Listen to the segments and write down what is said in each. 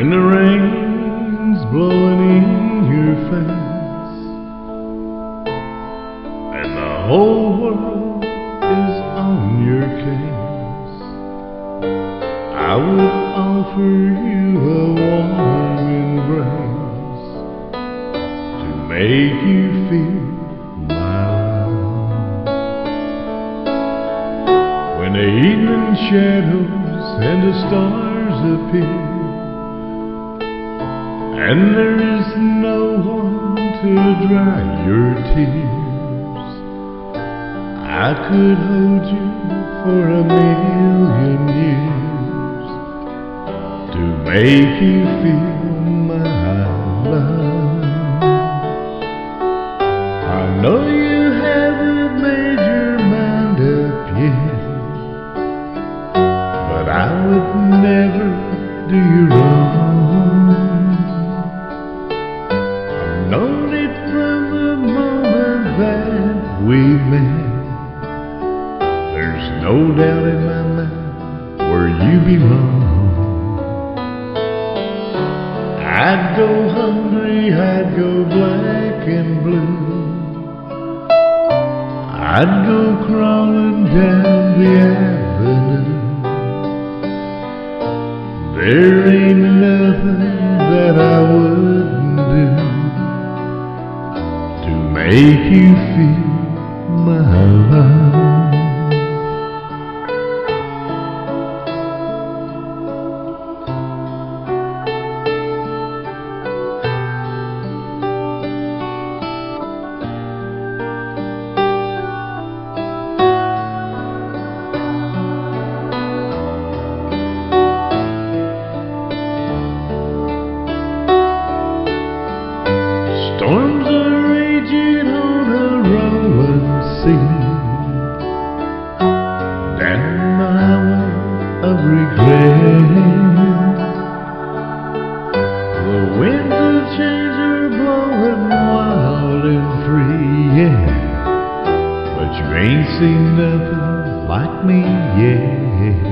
When the rain's blowing in your face and the whole world is on your case, I would offer you a warm embrace to make you feel my love. When the evening shadows and the stars appear and there is no one to dry your tears, I could hold you for 1,000,000 years to make you feel my love. I know you haven't made your mind up yet, but I would never do you wrong. Known it from the moment that we met. There's no doubt in my mind where you belong. I'd go hungry, I'd go black and blue, I'd go crawling down the avenue. There ain't nothing that I wouldn't do to make you feel my love. Storms are raging on a rolling sea, down the highway of regret. The winds of change are blowing wild and free, yeah, but you ain't seen nothing like me yet.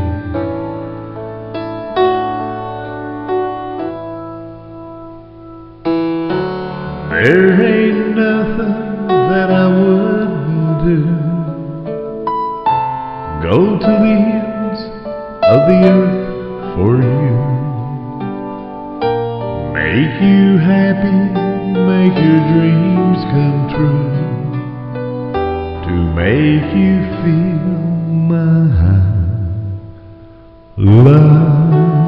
There ain't nothing that I wouldn't do. Go to the ends of the earth for you. Make you happy, make your dreams come true, to make you feel my love.